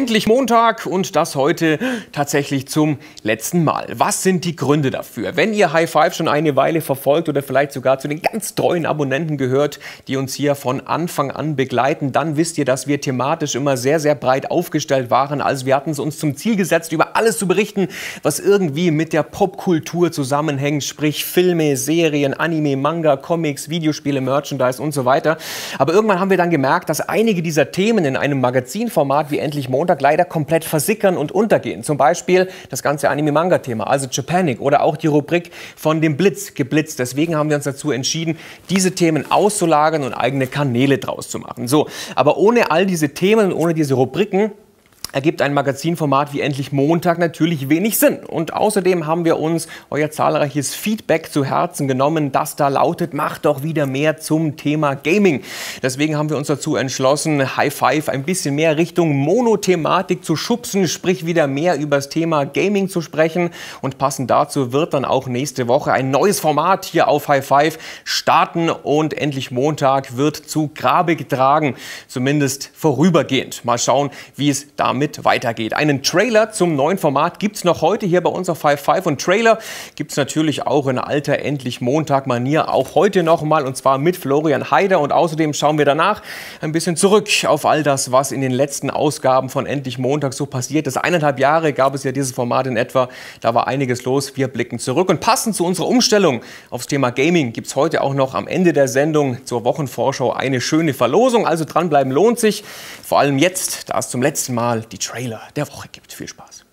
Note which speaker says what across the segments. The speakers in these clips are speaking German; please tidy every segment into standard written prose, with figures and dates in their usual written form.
Speaker 1: Endlich Montag und das heute tatsächlich zum letzten Mal. Was sind die Gründe dafür? Wenn ihr High Five schon eine Weile verfolgt oder vielleicht sogar zu den ganz treuen Abonnenten gehört, die uns hier von Anfang an begleiten, dann wisst ihr, dass wir thematisch immer sehr, sehr breit aufgestellt waren. Also wir hatten es uns zum Ziel gesetzt, über alles zu berichten, was irgendwie mit der Popkultur zusammenhängt, sprich Filme, Serien, Anime, Manga, Comics, Videospiele, Merchandise und so weiter. Aber irgendwann haben wir dann gemerkt, dass einige dieser Themen in einem Magazinformat wie Endlich Montag leider komplett versickern und untergehen. Zum Beispiel das ganze Anime-Manga-Thema, also Japanic oder auch die Rubrik von dem Blitz geblitzt. Deswegen haben wir uns dazu entschieden, diese Themen auszulagern und eigene Kanäle draus zu machen. So, aber ohne all diese Themen und ohne diese Rubriken ergibt ein Magazinformat wie Endlich Montag natürlich wenig Sinn. Und außerdem haben wir uns euer zahlreiches Feedback zu Herzen genommen, das da lautet, macht doch wieder mehr zum Thema Gaming. Deswegen haben wir uns dazu entschlossen, High Five ein bisschen mehr Richtung Monothematik zu schubsen, sprich wieder mehr über das Thema Gaming zu sprechen. Und passend dazu wird dann auch nächste Woche ein neues Format hier auf High Five starten und Endlich Montag wird zu Grabe getragen, zumindest vorübergehend. Mal schauen, wie es damit weitergeht. Einen Trailer zum neuen Format gibt es noch heute hier bei uns auf High Five und Trailer gibt es natürlich auch in alter Endlich Montag-Manier auch heute nochmal und zwar mit Florian Heider und außerdem schauen wir danach ein bisschen zurück auf all das, was in den letzten Ausgaben von Endlich Montag so passiert ist. 1,5 Jahre gab es ja dieses Format in etwa, da war einiges los. Wir blicken zurück und passend zu unserer Umstellung aufs Thema Gaming gibt es heute auch noch am Ende der Sendung zur Wochenvorschau eine schöne Verlosung, also dranbleiben lohnt sich, vor allem jetzt, da es zum letzten Mal die Trailer der Woche gibt. Viel Spaß.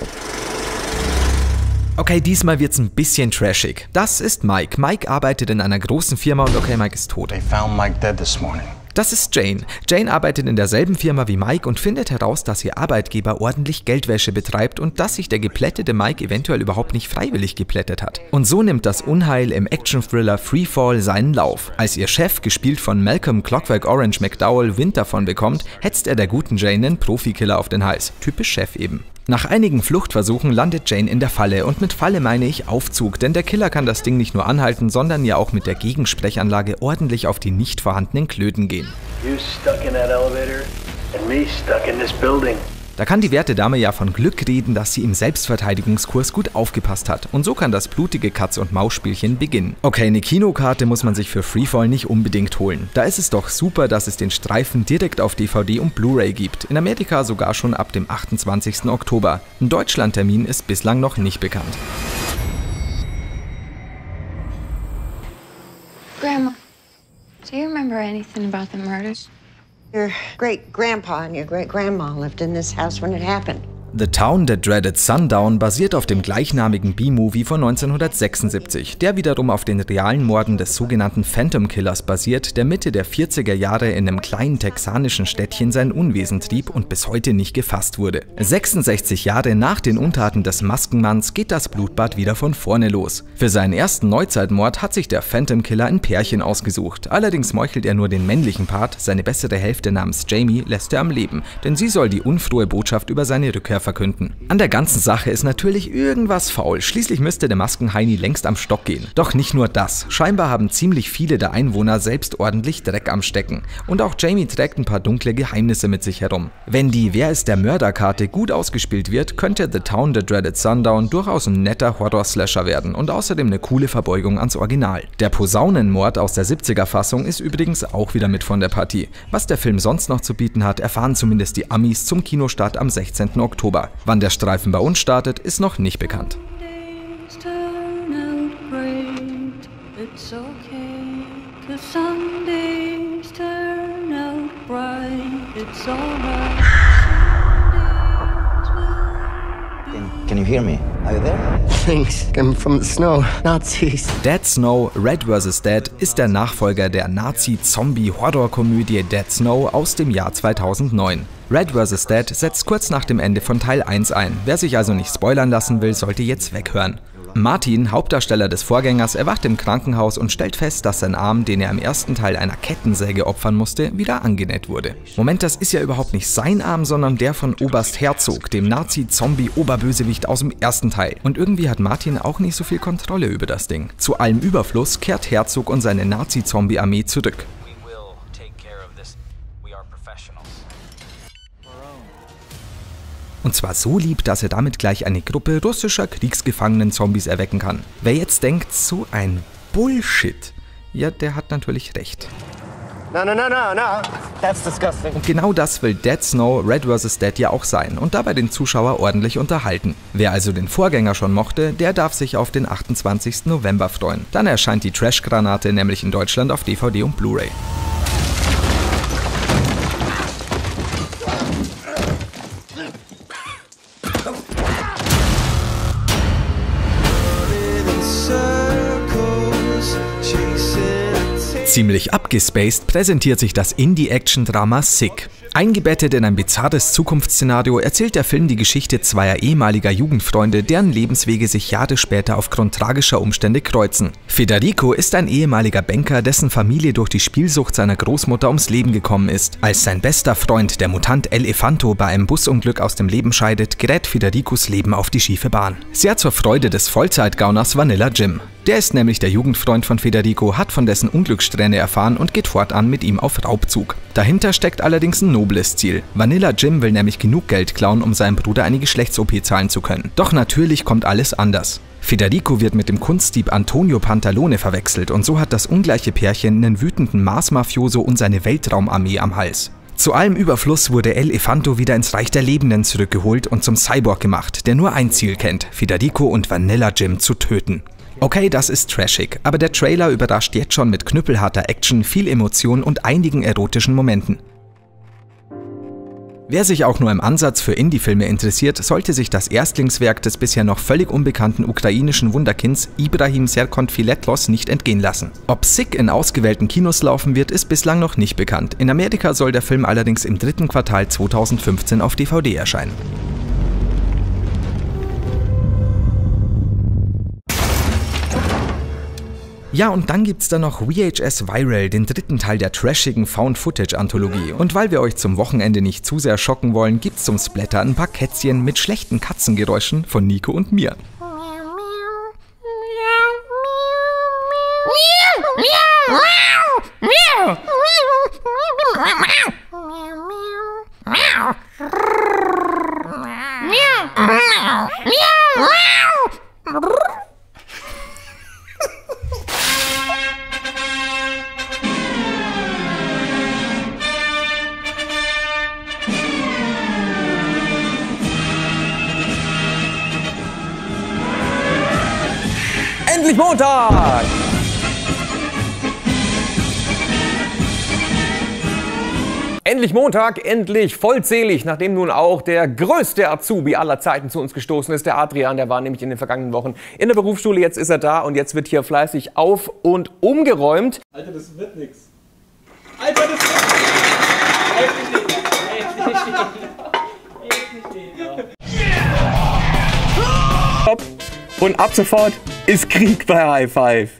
Speaker 2: Okay, diesmal wird's ein bisschen trashig. Das ist Mike. Mike arbeitet in einer großen Firma und okay, Mike ist tot.
Speaker 3: They found Mike dead this morning.
Speaker 2: Das ist Jane. Jane arbeitet in derselben Firma wie Mike und findet heraus, dass ihr Arbeitgeber ordentlich Geldwäsche betreibt und dass sich der geplättete Mike eventuell überhaupt nicht freiwillig geplättet hat. Und so nimmt das Unheil im Action-Thriller Freefall seinen Lauf. Als ihr Chef, gespielt von Malcolm Clockwork Orange McDowell, Wind davon bekommt, hetzt er der guten Jane einen Profikiller auf den Hals. Typisch Chef eben. Nach einigen Fluchtversuchen landet Jane in der Falle und mit Falle meine ich Aufzug, denn der Killer kann das Ding nicht nur anhalten, sondern ja auch mit der Gegensprechanlage ordentlich auf die nicht vorhandenen Klöten gehen.
Speaker 4: You stuck in that elevator and me stuck in this building.
Speaker 2: Da kann die werte Dame ja von Glück reden, dass sie im Selbstverteidigungskurs gut aufgepasst hat. Und so kann das blutige Katz-und-Maus-Spielchen beginnen. Okay, eine Kinokarte muss man sich für Freefall nicht unbedingt holen. Da ist es doch super, dass es den Streifen direkt auf DVD und Blu-ray gibt. In Amerika sogar schon ab dem 28. Oktober. Ein Deutschlandtermin ist bislang noch nicht bekannt.
Speaker 5: Grandma, do you remember anything about the murders?
Speaker 6: Your great-grandpa and your great-grandma lived in this house when it happened.
Speaker 2: The Town That Dreaded Sundown basiert auf dem gleichnamigen B-Movie von 1976, der wiederum auf den realen Morden des sogenannten Phantom Killers basiert, der Mitte der 40er Jahre in einem kleinen texanischen Städtchen sein Unwesen trieb und bis heute nicht gefasst wurde. 66 Jahre nach den Untaten des Maskenmanns geht das Blutbad wieder von vorne los. Für seinen ersten Neuzeitmord hat sich der Phantom Killer ein Pärchen ausgesucht, allerdings meuchelt er nur den männlichen Part, seine bessere Hälfte namens Jamie lässt er am Leben, denn sie soll die unfrohe Botschaft über seine Rückkehr verkünden. An der ganzen Sache ist natürlich irgendwas faul, schließlich müsste der Maskenheini längst am Stock gehen. Doch nicht nur das, scheinbar haben ziemlich viele der Einwohner selbst ordentlich Dreck am Stecken. Und auch Jamie trägt ein paar dunkle Geheimnisse mit sich herum. Wenn die Wer ist der Mörder-Karte gut ausgespielt wird, könnte The Town That Dreaded Sundown durchaus ein netter Horror-Slasher werden und außerdem eine coole Verbeugung ans Original. Der Posaunenmord aus der 70er-Fassung ist übrigens auch wieder mit von der Partie. Was der Film sonst noch zu bieten hat, erfahren zumindest die Amis zum Kinostart am 16. Oktober. Wann der Streifen bei uns startet, ist noch nicht bekannt.
Speaker 3: Can you hear me? Are you there?
Speaker 4: Things come from the snow. Nazis.
Speaker 2: Dead Snow Red vs. Dead ist der Nachfolger der Nazi-Zombie-Horror-Komödie Dead Snow aus dem Jahr 2009. Red vs. Dead setzt kurz nach dem Ende von Teil 1 ein. Wer sich also nicht spoilern lassen will, sollte jetzt weghören. Martin, Hauptdarsteller des Vorgängers, erwacht im Krankenhaus und stellt fest, dass sein Arm, den er im ersten Teil einer Kettensäge opfern musste, wieder angenäht wurde. Moment, das ist ja überhaupt nicht sein Arm, sondern der von Oberst Herzog, dem Nazi-Zombie-Oberbösewicht aus dem ersten Teil. Und irgendwie hat Martin auch nicht so viel Kontrolle über das Ding. Zu allem Überfluss kehrt Herzog und seine Nazi-Zombie-Armee zurück. Und zwar so lieb, dass er damit gleich eine Gruppe russischer Kriegsgefangenen-Zombies erwecken kann. Wer jetzt denkt, so ein Bullshit, ja, der hat natürlich recht.
Speaker 4: No. That's disgusting.
Speaker 2: Und genau das will Dead Snow Red vs. Dead ja auch sein und dabei den Zuschauer ordentlich unterhalten. Wer also den Vorgänger schon mochte, der darf sich auf den 28. November freuen. Dann erscheint die Trash-Granate nämlich in Deutschland auf DVD und Blu-ray. Ziemlich abgespaced präsentiert sich das Indie-Action-Drama Sick. Eingebettet in ein bizarres Zukunftsszenario erzählt der Film die Geschichte zweier ehemaliger Jugendfreunde, deren Lebenswege sich Jahre später aufgrund tragischer Umstände kreuzen. Federico ist ein ehemaliger Banker, dessen Familie durch die Spielsucht seiner Großmutter ums Leben gekommen ist. Als sein bester Freund, der Mutant Elefanto, bei einem Busunglück aus dem Leben scheidet, gerät Federicos Leben auf die schiefe Bahn. Sehr zur Freude des Vollzeitgauners Vanilla Jim. Der ist nämlich der Jugendfreund von Federico, hat von dessen Unglückssträhne erfahren und geht fortan mit ihm auf Raubzug. Dahinter steckt allerdings ein nobles Ziel. Vanilla Jim will nämlich genug Geld klauen, um seinem Bruder eine Geschlechts-OP zahlen zu können. Doch natürlich kommt alles anders. Federico wird mit dem Kunstdieb Antonio Pantalone verwechselt und so hat das ungleiche Pärchen einen wütenden Mars-Mafioso und seine Weltraumarmee am Hals. Zu allem Überfluss wurde Elefanto wieder ins Reich der Lebenden zurückgeholt und zum Cyborg gemacht, der nur ein Ziel kennt, Federico und Vanilla Jim zu töten. Okay, das ist trashig, aber der Trailer überrascht jetzt schon mit knüppelharter Action, viel Emotion und einigen erotischen Momenten. Wer sich auch nur im Ansatz für Indie-Filme interessiert, sollte sich das Erstlingswerk des bisher noch völlig unbekannten ukrainischen Wunderkinds Ibrahim Serkonfiletlos nicht entgehen lassen. Ob Sick in ausgewählten Kinos laufen wird, ist bislang noch nicht bekannt. In Amerika soll der Film allerdings im 3. Quartal 2015 auf DVD erscheinen. Ja, und dann gibt's da noch VHS Viral, den 3. Teil der trashigen Found-Footage-Anthologie. Und weil wir euch zum Wochenende nicht zu sehr schocken wollen, gibt's zum Splatter ein paar Kätzchen mit schlechten Katzengeräuschen von Nico und mir.
Speaker 1: Endlich Montag! Endlich Montag, endlich vollzählig, nachdem nun auch der größte Azubi aller Zeiten zu uns gestoßen ist, der Adrian. Der war nämlich in den vergangenen Wochen in der Berufsschule, jetzt ist er da und jetzt wird hier fleißig auf- und umgeräumt.
Speaker 7: Alter, das wird nix. Alter, das wird nix.
Speaker 1: Und ab sofort ist Krieg bei High Five.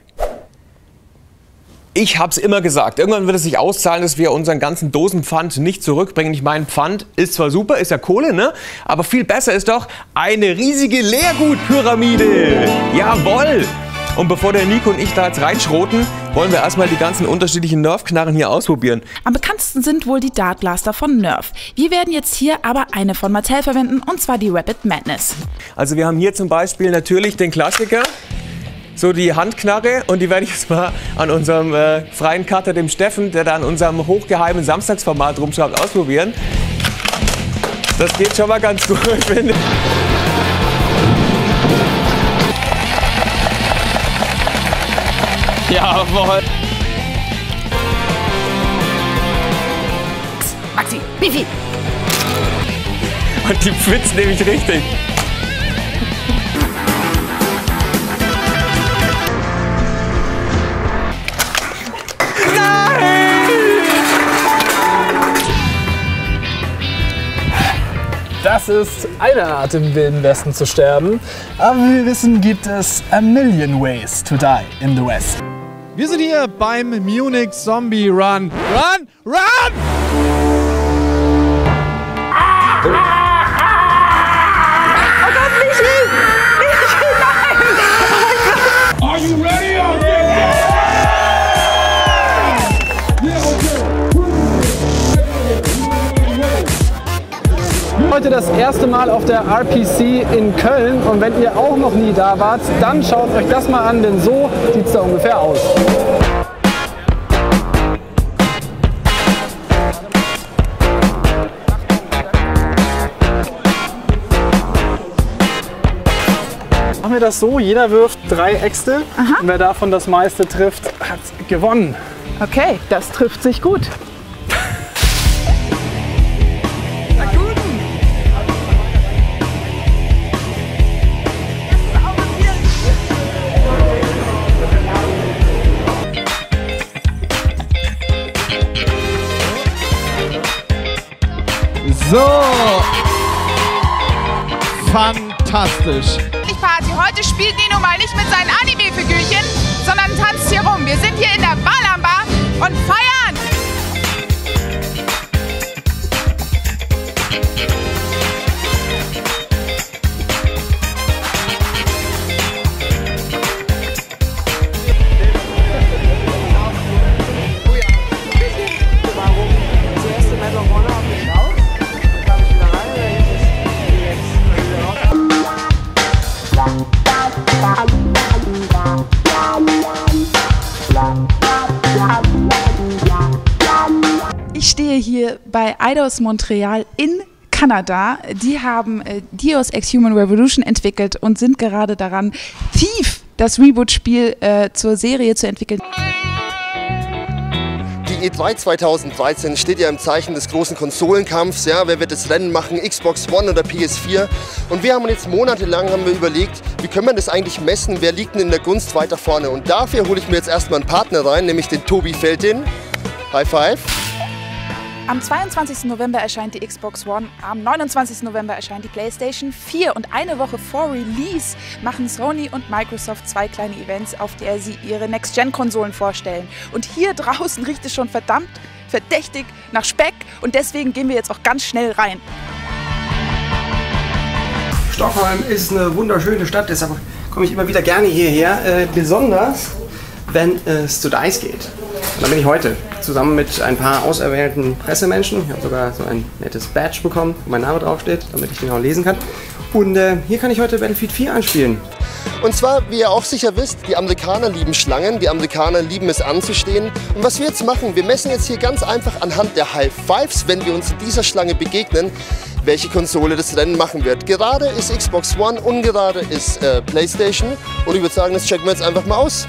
Speaker 1: Ich hab's immer gesagt, irgendwann wird es sich auszahlen, dass wir unseren ganzen Dosenpfand nicht zurückbringen. Ich meine, Pfand ist zwar super, ist ja Kohle, ne? Aber viel besser ist doch eine riesige Leergutpyramide. Jawohl! Und bevor der Nico und ich da jetzt reinschroten, wollen wir erstmal die ganzen unterschiedlichen Nerf-Knarren hier ausprobieren.
Speaker 8: Am bekanntesten sind wohl die Dart Blaster von Nerf. Wir werden jetzt hier aber eine von Mattel verwenden, und zwar die Rapid Madness.
Speaker 1: Also wir haben hier zum Beispiel natürlich den Klassiker, so die Handknarre, und die werde ich jetzt mal an unserem freien Cutter, dem Steffen, der da an unserem hochgeheimen Samstagsformat rumschaut, ausprobieren. Das geht schon mal ganz gut, finde ich. Jawohl.
Speaker 8: Maxi, Bifi!
Speaker 1: Und die pflitzt nämlich richtig.
Speaker 7: Das ist eine Art, im Wilden Westen zu sterben. Aber wie wir wissen, gibt es a million ways to die in the West. Wir sind hier beim Munich Zombie Run. Run! Run!
Speaker 8: Oh Gott, Michi! Michi, nein!
Speaker 9: Are you ready?
Speaker 7: heute das erste Mal auf der RPC in Köln und wenn ihr auch noch nie da wart, dann schaut euch das mal an, denn so sieht es da ungefähr aus. Machen wir das so, jeder wirft 3 Äxte und wer davon das meiste trifft, hat gewonnen.
Speaker 8: Okay, das trifft sich gut.
Speaker 7: So, fantastisch.
Speaker 8: Party. Heute spielt Nino mal nicht mit seinen Anime-Figürchen, sondern tanzt hier rum. Wir sind hier in der Ballern-Bar und feiern! Ich stehe hier bei Eidos Montreal in Kanada. Die haben Deus Ex Human Revolution entwickelt und sind gerade daran, Thief, das Reboot-Spiel, zur Serie zu entwickeln.
Speaker 9: Die E3 2013 steht ja im Zeichen des großen Konsolenkampfs. Ja, wer wird das Rennen machen, Xbox One oder PS4? Und wir haben jetzt monatelang überlegt, wie können wir das eigentlich messen, wer liegt denn in der Gunst weiter vorne? Und dafür hole ich mir jetzt erstmal einen Partner rein, nämlich den Tobi Feldin. High five.
Speaker 8: Am 22. November erscheint die Xbox One, am 29. November erscheint die PlayStation 4 und eine Woche vor Release machen Sony und Microsoft 2 kleine Events, auf der sie ihre Next-Gen-Konsolen vorstellen. Und hier draußen riecht es schon verdammt verdächtig nach Speck und deswegen gehen wir jetzt auch ganz schnell rein.
Speaker 10: Stockholm ist eine wunderschöne Stadt, deshalb komme ich immer wieder gerne hierher, besonders wenn es zu DICE geht. Und da bin ich heute zusammen mit ein paar auserwählten Pressemenschen. Ich habe sogar so ein nettes Badge bekommen, wo mein Name draufsteht, damit ich den auch lesen kann. Und hier kann ich heute Battlefield 4 anspielen.
Speaker 9: Und zwar, wie ihr auch sicher wisst, die Amerikaner lieben Schlangen, die Amerikaner lieben es anzustehen. Und was wir jetzt machen, wir messen jetzt hier ganz einfach anhand der High Fives, wenn wir uns in dieser Schlange begegnen, welche Konsole das Rennen machen wird. Gerade ist Xbox One, ungerade ist PlayStation. Und ich würde sagen, das checken wir jetzt einfach mal aus.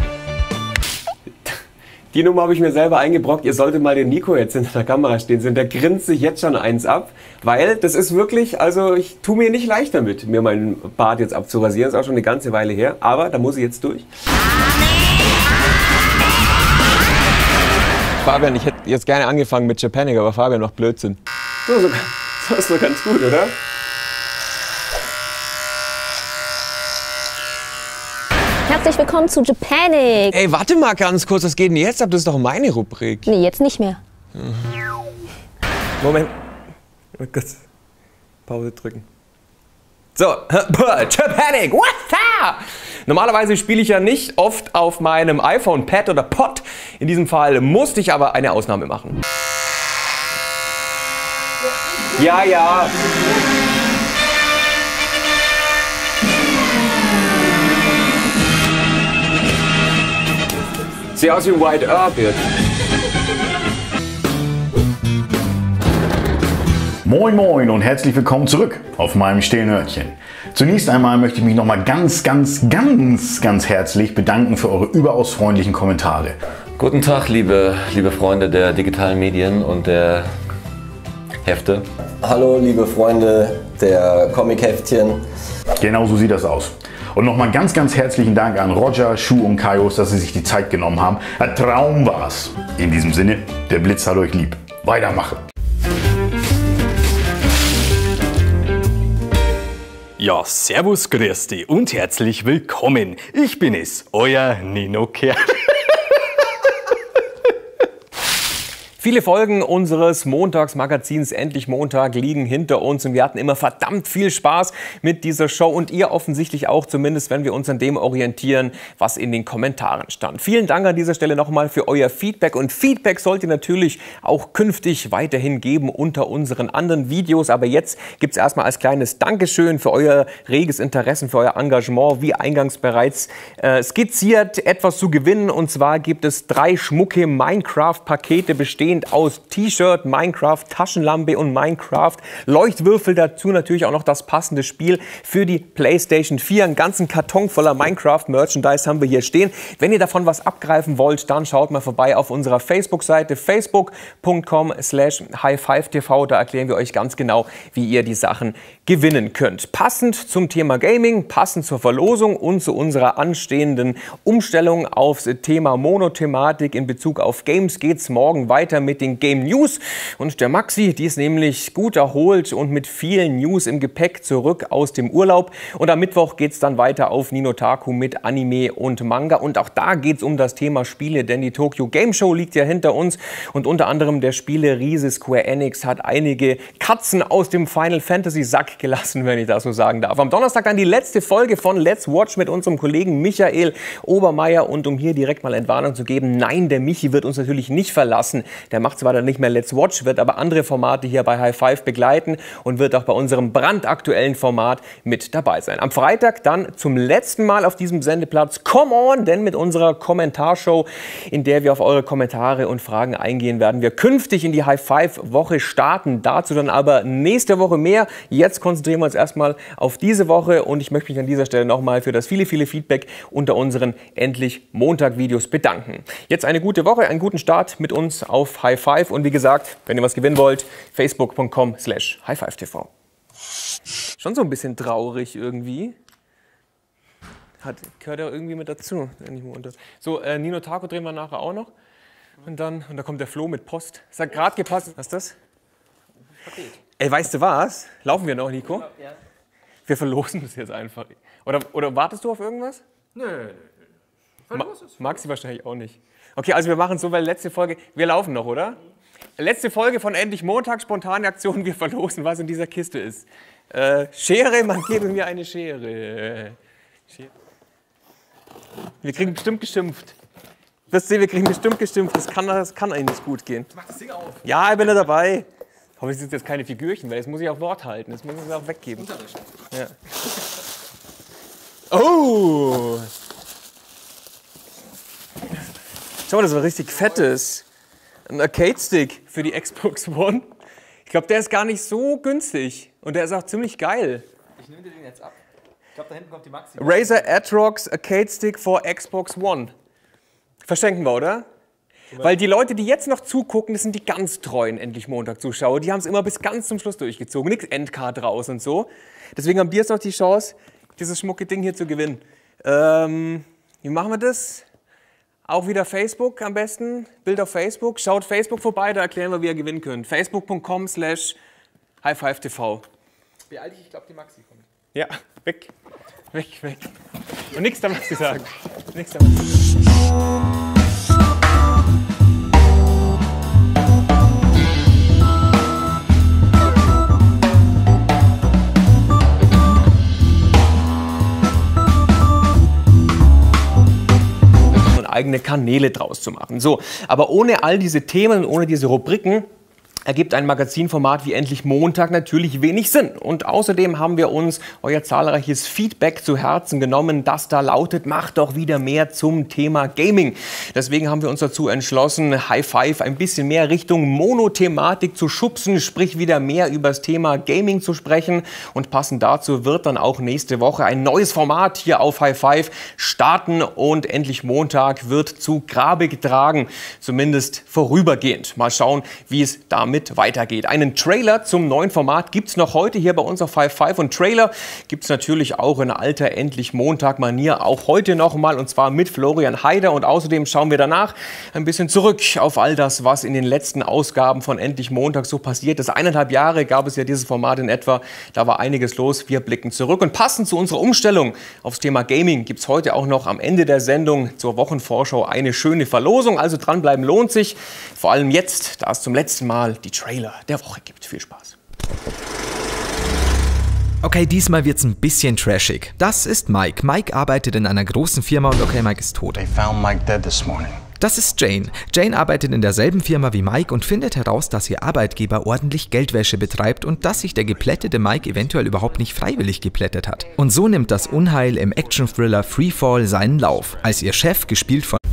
Speaker 1: Die Nummer habe ich mir selber eingebrockt. Ihr solltet mal den Nico jetzt hinter der Kamera stehen sehen. Der grinst sich jetzt schon eins ab, weil das ist wirklich, also ich tue mir nicht leicht damit, mir meinen Bart jetzt abzurasieren. Das ist auch schon eine ganze Weile her, aber da muss ich jetzt durch. Fabian, ich hätte jetzt gerne angefangen mit Japanic, aber Fabian macht Blödsinn. So ist doch ganz gut, oder?
Speaker 11: Herzlich willkommen zu Japanic.
Speaker 1: Ey, warte mal ganz kurz, was geht denn jetzt ab? Das ist doch meine Rubrik.
Speaker 11: Nee, jetzt nicht mehr.
Speaker 1: Moment. Kurz. Pause drücken. So, Japanic, what's up? Normalerweise spiele ich ja nicht oft auf meinem iPhone, Pad oder Pod. In diesem Fall musste ich aber eine Ausnahme machen. Ja, ja. Sieht aus wie ein White Earp jetzt.
Speaker 12: Moin Moin und herzlich willkommen zurück auf meinem stillen Örtchen. Zunächst einmal möchte ich mich nochmal ganz herzlich bedanken für eure überaus freundlichen Kommentare.
Speaker 13: Guten Tag, liebe Freunde der digitalen Medien und der Hefte.
Speaker 14: Hallo, liebe Freunde der Comic-Heftchen.
Speaker 12: Genau so sieht das aus. Und nochmal ganz herzlichen Dank an Roger, Schuh und Kaios, dass sie sich die Zeit genommen haben. Ein Traum war's. In diesem Sinne, der Blitz hat euch lieb. Weitermachen.
Speaker 15: Ja, servus, grüß dich und herzlich willkommen. Ich bin es, euer Nino Kerl.
Speaker 1: Viele Folgen unseres Montagsmagazins Endlich Montag liegen hinter uns und wir hatten immer verdammt viel Spaß mit dieser Show und ihr offensichtlich auch, zumindest wenn wir uns an dem orientieren, was in den Kommentaren stand. Vielen Dank an dieser Stelle nochmal für euer Feedback und Feedback sollt ihr natürlich auch künftig weiterhin geben unter unseren anderen Videos, aber jetzt gibt es erstmal als kleines Dankeschön für euer reges Interesse, für euer Engagement, wie eingangs bereits skizziert, etwas zu gewinnen und zwar gibt es 3 schmucke Minecraft-Pakete bestehend aus T-Shirt, Minecraft, Taschenlampe und Minecraft Leuchtwürfel. Dazu natürlich auch noch das passende Spiel für die PlayStation 4. Einen ganzen Karton voller Minecraft-Merchandise haben wir hier stehen. Wenn ihr davon was abgreifen wollt, dann schaut mal vorbei auf unserer Facebook-Seite facebook.com/high5tv. Da erklären wir euch ganz genau, wie ihr die Sachen gewinnen könnt. Passend zum Thema Gaming, passend zur Verlosung und zu unserer anstehenden Umstellung aufs Thema Monothematik in Bezug auf Games geht es morgen weiter mit den Game News. Und der Maxi, die ist nämlich gut erholt und mit vielen News im Gepäck zurück aus dem Urlaub. Und am Mittwoch geht es dann weiter auf Ninotaku mit Anime und Manga. Und auch da geht es um das Thema Spiele, denn die Tokyo Game Show liegt ja hinter uns. Und unter anderem der Spiele-Riese Square Enix hat einige Katzen aus dem Final Fantasy Sack gelassen, wenn ich das so sagen darf. Am Donnerstag dann die letzte Folge von Let's Watch mit unserem Kollegen Michael Obermeier. Und um hier direkt mal Entwarnung zu geben, nein, der Michi wird uns natürlich nicht verlassen. Der macht zwar dann nicht mehr Let's Watch, wird aber andere Formate hier bei High Five begleiten und wird auch bei unserem brandaktuellen Format mit dabei sein. Am Freitag dann zum letzten Mal auf diesem Sendeplatz Come On, denn mit unserer Kommentarshow, in der wir auf eure Kommentare und Fragen eingehen, werden wir künftig in die High Five Woche starten. Dazu dann aber nächste Woche mehr. Jetzt konzentrieren wir uns erstmal auf diese Woche und ich möchte mich an dieser Stelle nochmal für das viele Feedback unter unseren Endlich Montag Videos bedanken. Jetzt eine gute Woche, einen guten Start mit uns auf High Five und wie gesagt, wenn ihr was gewinnen wollt, facebook.com/high5tv. Schon so ein bisschen traurig irgendwie. Gehört ja irgendwie mit dazu. So, Ninotaku drehen wir nachher auch noch. Und da kommt der Flo mit Post. Es hat gerade gepasst. Was ist das? Ey, weißt du was? Laufen wir noch, Nico? Ja. Wir verlosen das jetzt einfach. Oder wartest du auf irgendwas?
Speaker 10: Nö.
Speaker 1: Maxi wahrscheinlich auch nicht. Okay, also wir machen es so, weil letzte Folge, wir laufen noch, oder? Letzte Folge von Endlich Montag, spontane Aktion, wir verlosen, was in dieser Kiste ist. Schere, man gebe mir eine Schere. Wir kriegen bestimmt geschimpft. Wirst du sehen, wir kriegen bestimmt geschimpft, das kann eigentlich nicht gut gehen.
Speaker 10: Mach das Ding auf.
Speaker 1: Ja, ich bin da dabei. Aber es sind jetzt keine Figürchen, weil das muss ich auch Wort halten, das muss ich auch weggeben. Ja. Oh! Schau mal, das war richtig fettes. Ein Arcade-Stick für die Xbox One. Ich glaube, der ist gar nicht so günstig. Und der ist auch ziemlich geil.
Speaker 10: Ich nehme dir den jetzt ab. Ich glaube, da hinten kommt die Maxi.
Speaker 1: Razer Atrox Arcade-Stick for Xbox One. Verschenken wir, oder? Weil die Leute, die jetzt noch zugucken, das sind die ganz treuen Endlich Montag-Zuschauer. Die haben es immer bis ganz zum Schluss durchgezogen. Nix Endcard raus und so. Deswegen haben die jetzt noch die Chance, dieses schmucke Ding hier zu gewinnen. Wie machen wir das? Auch wieder Facebook am besten. Bild auf Facebook. Schaut Facebook vorbei, da erklären wir, wie ihr gewinnen könnt. facebook.com/high5tv.
Speaker 10: Beeil dich, ich glaube, die Maxi kommt.
Speaker 1: Ja, weg. Und nichts damit zu sagen. Nichts damit zu sagen. Eigene Kanäle draus zu machen. So, aber ohne all diese Themen und ohne diese Rubriken ergibt ein Magazinformat wie Endlich Montag natürlich wenig Sinn. Und außerdem haben wir uns euer zahlreiches Feedback zu Herzen genommen, das da lautet, macht doch wieder mehr zum Thema Gaming. Deswegen haben wir uns dazu entschlossen, High Five ein bisschen mehr Richtung Monothematik zu schubsen, sprich wieder mehr über das Thema Gaming zu sprechen. Und passend dazu wird dann auch nächste Woche ein neues Format hier auf High Five starten und Endlich Montag wird zu Grabe getragen, zumindest vorübergehend. Mal schauen, wie es damit damit weitergeht. Einen Trailer zum neuen Format gibt es noch heute hier bei uns auf High Five. Und Trailer gibt es natürlich auch in alter Endlich-Montag-Manier auch heute noch mal, und zwar mit Florian Heider. Und außerdem schauen wir danach ein bisschen zurück auf all das, was in den letzten Ausgaben von Endlich Montag so passiert ist. 1,5 Jahre gab es ja dieses Format in etwa. Da war einiges los. Wir blicken zurück. Und passend zu unserer Umstellung aufs Thema Gaming gibt es heute auch noch am Ende der Sendung zur Wochenvorschau eine schöne Verlosung. Also dranbleiben lohnt sich. Vor allem jetzt, da es zum letzten Mal die Trailer der Woche gibt. Viel Spaß.
Speaker 2: Okay, diesmal wird's ein bisschen trashig. Das ist Mike. Mike arbeitet in einer großen Firma und okay, Mike ist tot.
Speaker 16: They found Mike dead this morning.
Speaker 2: Das ist Jane. Jane arbeitet in derselben Firma wie Mike und findet heraus, dass ihr Arbeitgeber ordentlich Geldwäsche betreibt und dass sich der geplättete Mike eventuell überhaupt nicht freiwillig geplättet hat. Und so nimmt das Unheil im Action-Thriller Freefall seinen Lauf, als ihr Chef, gespielt von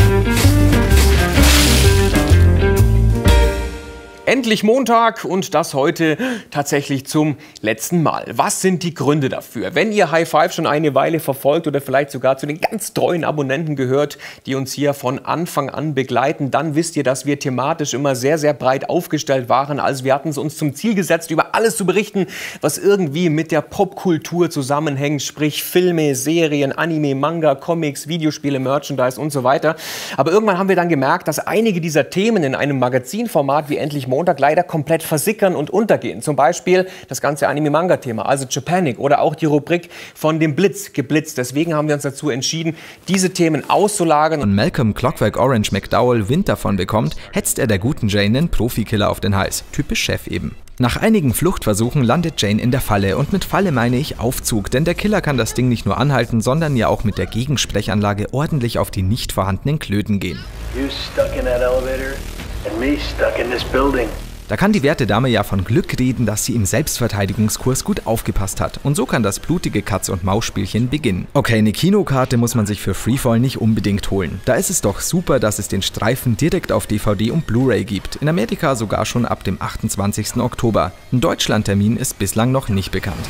Speaker 1: Endlich Montag und das heute tatsächlich zum letzten Mal. Was sind die Gründe dafür? Wenn ihr High Five schon eine Weile verfolgt oder vielleicht sogar zu den ganz treuen Abonnenten gehört, die uns hier von Anfang an begleiten, dann wisst ihr, dass wir thematisch immer sehr, sehr breit aufgestellt waren. Also wir hatten es uns zum Ziel gesetzt, über alles zu berichten, was irgendwie mit der Popkultur zusammenhängt, sprich Filme, Serien, Anime, Manga, Comics, Videospiele, Merchandise und so weiter. Aber irgendwann haben wir dann gemerkt, dass einige dieser Themen in einem Magazinformat wie Endlich Montag leider komplett versickern und untergehen. Zum Beispiel das ganze Anime-Manga-Thema, also Japanic, oder auch die Rubrik von dem Blitz geblitzt. Deswegen haben wir uns dazu entschieden, diese Themen auszulagern.
Speaker 2: Und Malcolm Clockwork Orange McDowell Wind davon bekommt, hetzt er der guten Jane einen Profikiller auf den Hals. Typisch Chef eben. Nach einigen Fluchtversuchen landet Jane in der Falle. Und mit Falle meine ich Aufzug, denn der Killer kann das Ding nicht nur anhalten, sondern ja auch mit der Gegensprechanlage ordentlich auf die nicht vorhandenen Klöten gehen.
Speaker 4: You stuck in that elevator and me stuck in this building.
Speaker 2: Da kann die werte Dame ja von Glück reden, dass sie im Selbstverteidigungskurs gut aufgepasst hat. Und so kann das blutige Katz-und-Maus-Spielchen beginnen. Okay, eine Kinokarte muss man sich für Freefall nicht unbedingt holen. Da ist es doch super, dass es den Streifen direkt auf DVD und Blu-ray gibt. In Amerika sogar schon ab dem 28. Oktober. Ein Deutschlandtermin ist bislang noch nicht bekannt.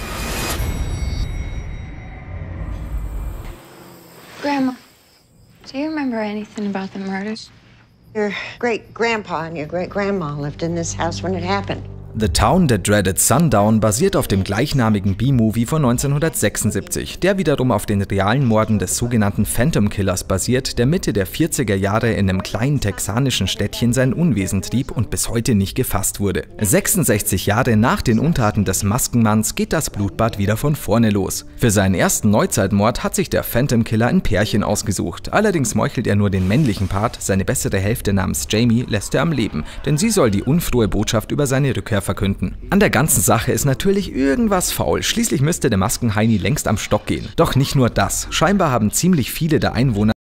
Speaker 5: Grandma, do you remember anything about the murders?
Speaker 6: Your great-grandpa and your great-grandma lived in this house when it happened.
Speaker 2: The Town That Dreaded Sundown basiert auf dem gleichnamigen B-Movie von 1976, der wiederum auf den realen Morden des sogenannten Phantom Killers basiert, der Mitte der 40er Jahre in einem kleinen texanischen Städtchen sein Unwesen trieb und bis heute nicht gefasst wurde. 66 Jahre nach den Untaten des Maskenmanns geht das Blutbad wieder von vorne los. Für seinen ersten Neuzeitmord hat sich der Phantom Killer ein Pärchen ausgesucht. Allerdings meuchelt er nur den männlichen Part, seine bessere Hälfte namens Jamie lässt er am Leben, denn sie soll die unfrohe Botschaft über seine Rückkehr verkünden. An der ganzen Sache ist natürlich irgendwas faul, schließlich müsste der Maskenheini längst am Stock gehen. Doch nicht nur das, scheinbar haben ziemlich viele der Einwohner